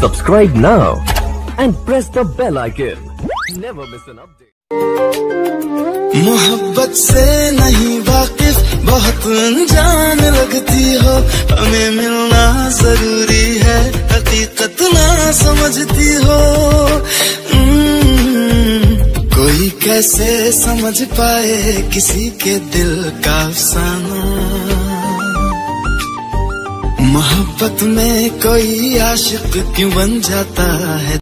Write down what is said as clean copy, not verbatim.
Subscribe now and press the bell icon. Never miss an update. मोहब्बत से नहीं वाकिफ बहुत अनजान लगती हो, हमें मिलना जरूरी है, हकीकत ना समझती हो। कोई कैसे समझ पाए किसी के दिल का अफसाना। मोहब्बत में कोई आशिक क्यों बन जाता है